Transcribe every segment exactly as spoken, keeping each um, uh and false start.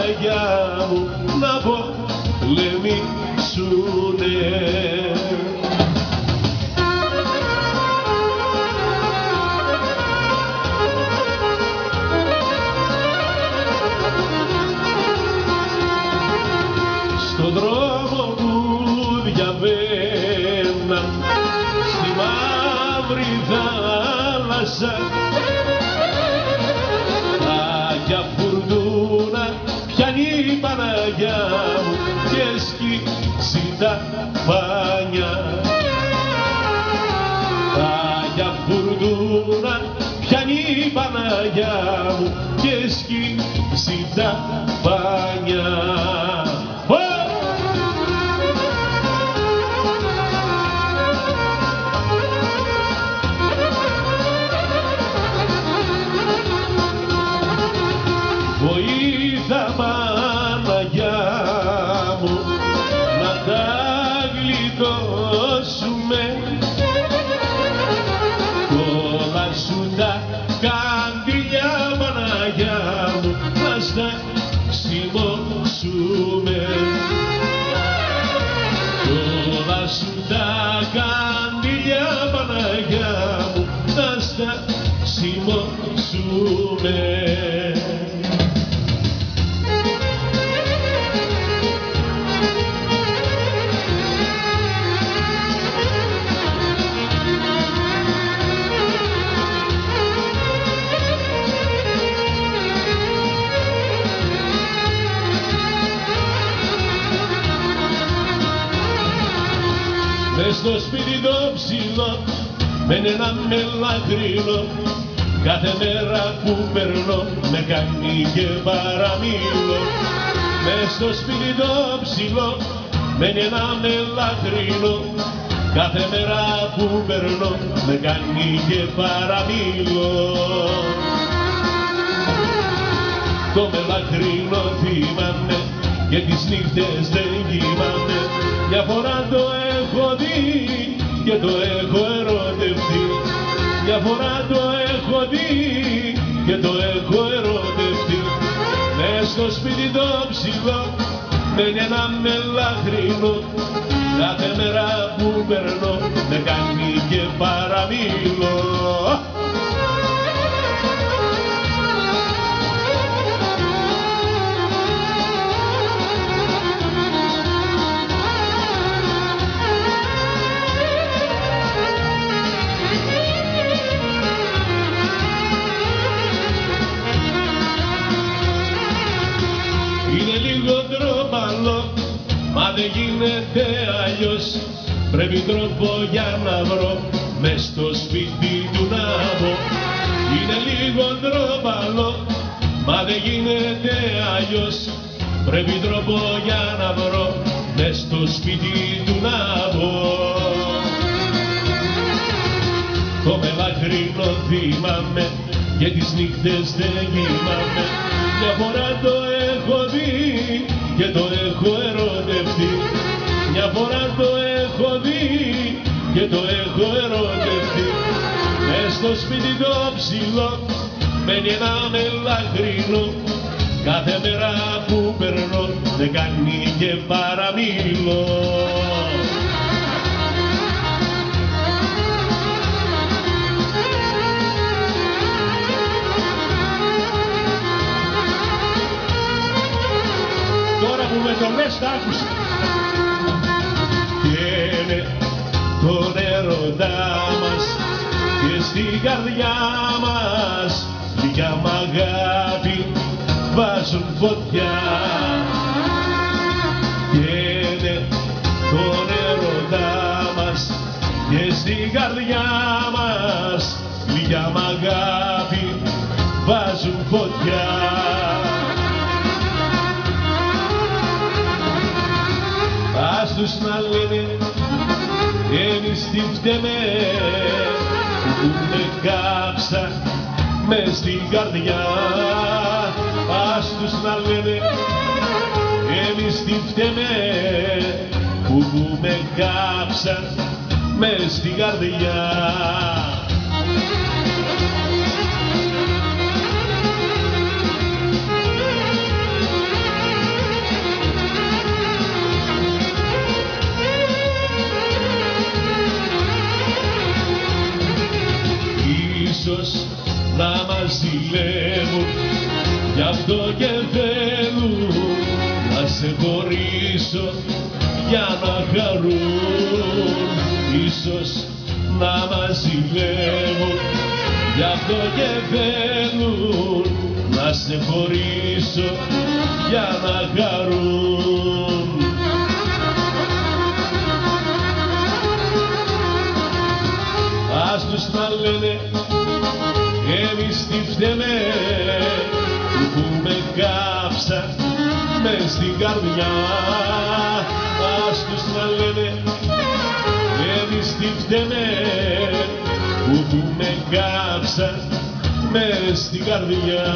Παναγιά μου να πολεμήσουνε. Στον δρόμο που διαβαίνα στη μαύρη θάλασσα για φουρτούνα πιάνει η Παναγιά μου και σκίζει τα φάνια. Για φουρτούνα πιάνει η Παναγιά μου και σκίζει τα φάνια. Βοήθα Παναγιά μου να τα γλιτώσουμε, όλα σου τα καντήλια Παναγιά μου να στα ξυμώσουμε. Όλα σου τα καντήλια Παναγιά μου να στα ξυμώσουμε. Μες στο σπίτι το ψηλό, μένει ένα μελαχρινό, κάθε μέρα που περνώ με κάνει και παραμιλώ. Μες στο σπίτι το ψηλό, μένει ένα μελαχρινό, κάθε μέρα που περνώ με κάνει και παραμιλώ. Το μελαχρινό θυμάμαι και τις νύχτες δεν κοιμάμαι, μια φορά το έχω δει και το έχω ερωτευτεί. Μια φορά το έχω δει και το έχω ερωτευτεί. Μες στο σπίτι το ψηλό μένει ένα μελαχρινό, κάθε μέρα που περνώ με κάνει και παραμιλώ. Είναι λίγο ντροπαλό, μα δεν γίνεται αλλιώς. Πρέπει τρόπο για να βρω μες στο σπίτι του να μπω. Είναι λίγο ντροπαλό, μα δεν γίνεται αλλιώς. Πρέπει τρόπο για να βρω μες στο σπίτι του να μπω. Το μελαχρινό θυμάμαι και τις νύχτες δεν κοιμάμαι. Μια φορά το έχω δει και το έχω ερωτευτεί. Μια φορά το έχω δει και το έχω ερωτευτεί. Μες στο σπίτι το ψηλό μένει ένα μελαχρινό, κάθε μέρα που περνώ δεν κάνει και παραμιλώ. Τώρα που με το λες τα άκουσα. Καίνε τον έρωτά μας και στην καρδιά μας λίγα μ' αγάπη βάζουν φωτιά. Καίνε τον έρωτά μας και στην καρδιά μας λίγα μ' αγάπη βάζουν φωτιά. Ας τους να λένε εμείς τι φταίμε που με κάψα μες στην καρδιά. Ας τους να λένε εμείς τι φταίμε που με κάψα μες στην καρδιά. Γι' αυτό και θέλουν να σε χωρίσω για να χαρούν, ίσως να μας ζηλεύουν. Γι' αυτό και θέλουν να σε χωρίσω για να χαρούν. Ας τους να λένε εμείς τι φταίμε που με κάψαν μες στην καρδιά. Ας τους να λένε εμείς τι φταίμε που με κάψαν μες στην καρδιά.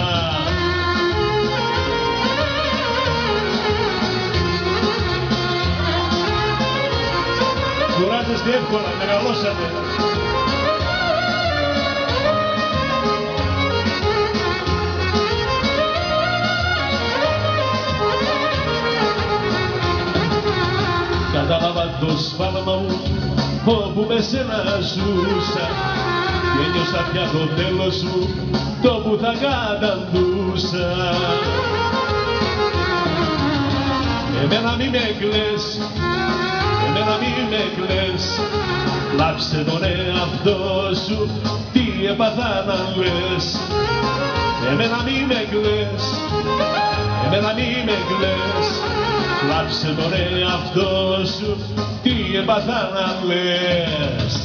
Κουράζεστε εύκολα, μεγαλώσατε. Κατάλαβα το σφάλμα μου όπου με σένα ζούσα και ένιωσα πια το τέλος μου το που θα καταντούσα. Εμένα μη με κλαις, εμένα μη με κλαις, λάψε τον εαυτό σου, τι έπαθα να λες. Εμένα μη με κλαις, εμένα μη με κλαις, λάψε τον εαυτό σου, τι έπαθα να λες.